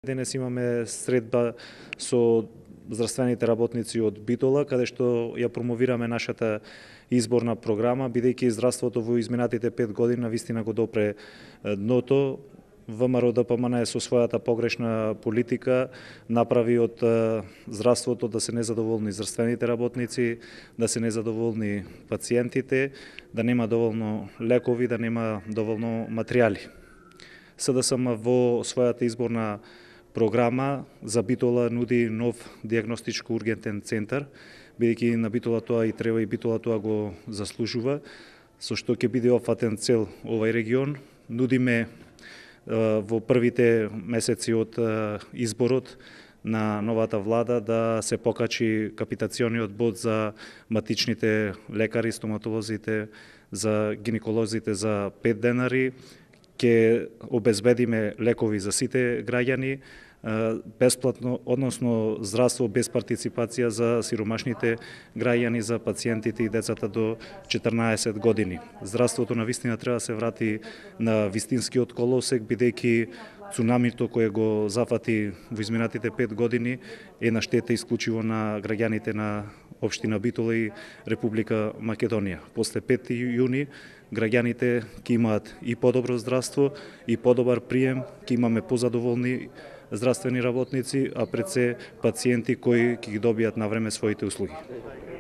денес имаме средба со здравствените работници од Битола, каде што ја промовираме нашата изборна програма, бидејќи здравството во изминатите 5 години навистина го допре дното. ВМРО ДПМН со својата погрешна политика направи од здравството да се незадоволни здравствените работници, да се незадоволни пациентите, да нема доволно лекови, да нема доволно материјали. СДСМ во својата изборна програма за Битола нуди нов дијагностичко ургентен центар, бидејќи на Битола тоа и треба и Битола тоа го заслужува, со што ќе биде опфатен цел овај регион. Нудиме во првите месеци од изборот на новата влада да се покачи капитациониот бод за матичните лекари, стоматолозите, за гинеколозите за 5 денари. Ќе обезбедиме лекови за сите граѓани, бесплатно, односно здравство без партиципација за сиромашните граѓани, за пациентите и децата до 14 години. Здравството на вистина треба да се врати на вистинскиот колосек, бидејќи цунамито кое го зафати во изминатите 5 години е на штета исклучиво на граѓаните на општина Битола и Република Македонија. После 5 јуни граѓаните ќе имаат и подобро здравство, и подобар прием, ќе имаме позадоволни здравствени работници, а пред се пациенти кои ќе ги добијат на време своите услуги.